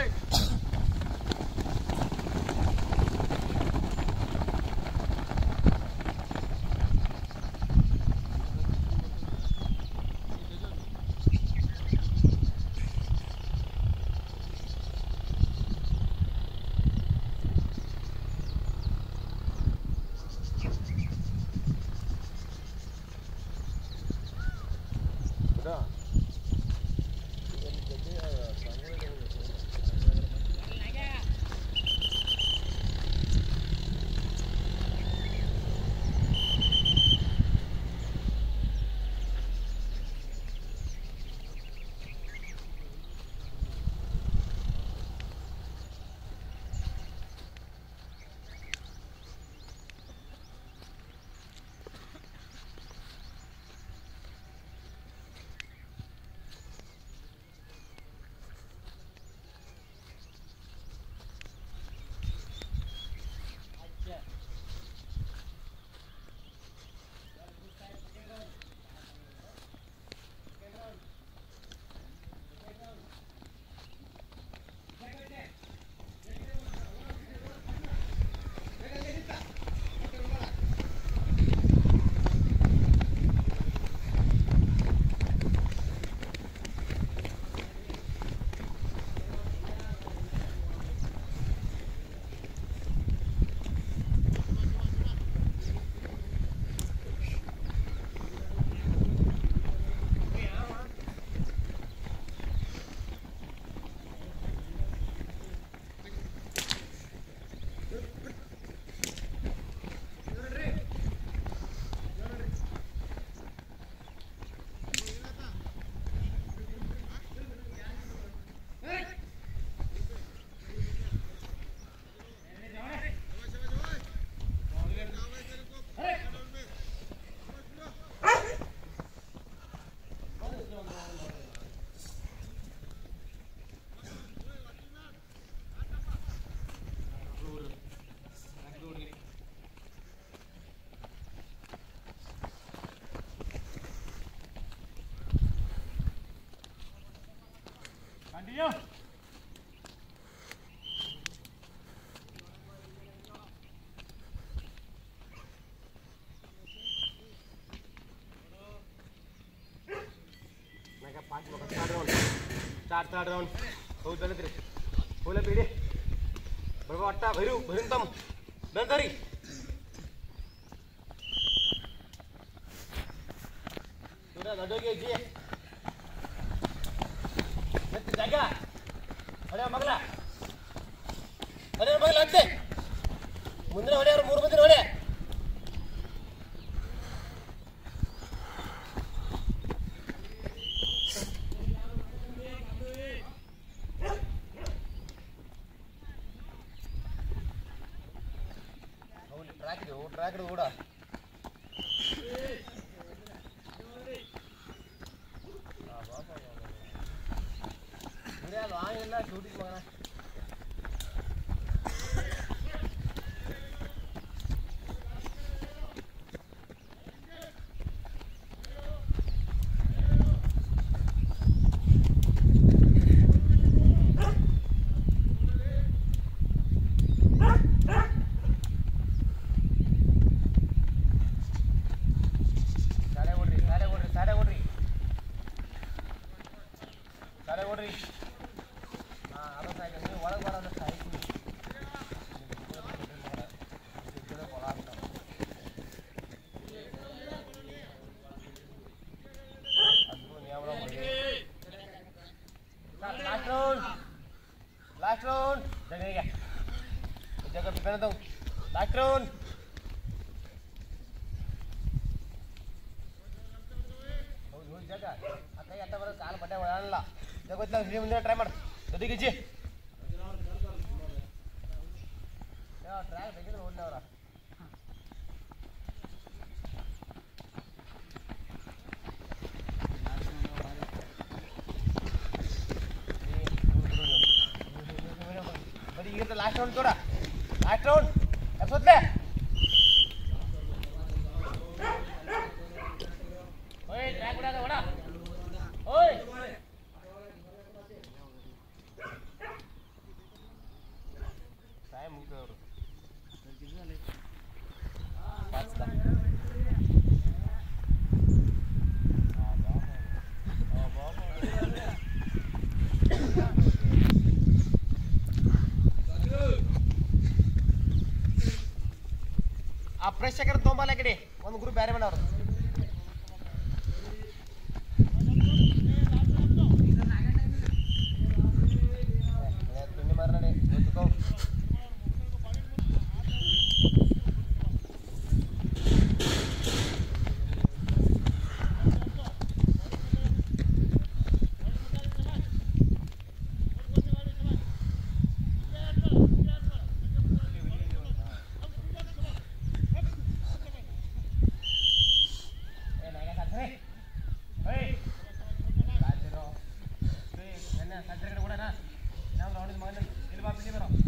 चार राउंड हो झालं तरी बोला पिढे बरोबर वाटता भरून तम नंतरी तुला गडो घ्यायची जागा अरे मगला अंते ಮುಂದಿನ ಹೊಡೆಯವರು 3 ಮಂದಿ ಹೊಡೆ ಟ್ರ್ಯಾಕ್ ಕೂಡ ಆಗಿಲ್ಲ ಶೂಟಿಂಗ್ ಮಗನ Last round. Jaga. Jaga pikiran dong. Last round. हो jaga. आता बरं काल बड्या वळाला. जगतला हिरे म्हणजे ट्राय मार. कधी घ्यायची? या ट्राय बेगिन ओढल्यावर. लास्ट राउंड थोड़ा लास्ट राउंड अब सोच ले ओए ट्रैक उड़ा दे बड़ा ओए ಟೈಮ್ ಮುಗಿದವರು ಆ ಪ್ರೇಕ್ಷಕರ ತೊಂಬಲ್ಲ ಕಡೆ ಒಂದು ಗ್ರೂಪ್ ಬೇರೆ ಮಾಡೋರು Ini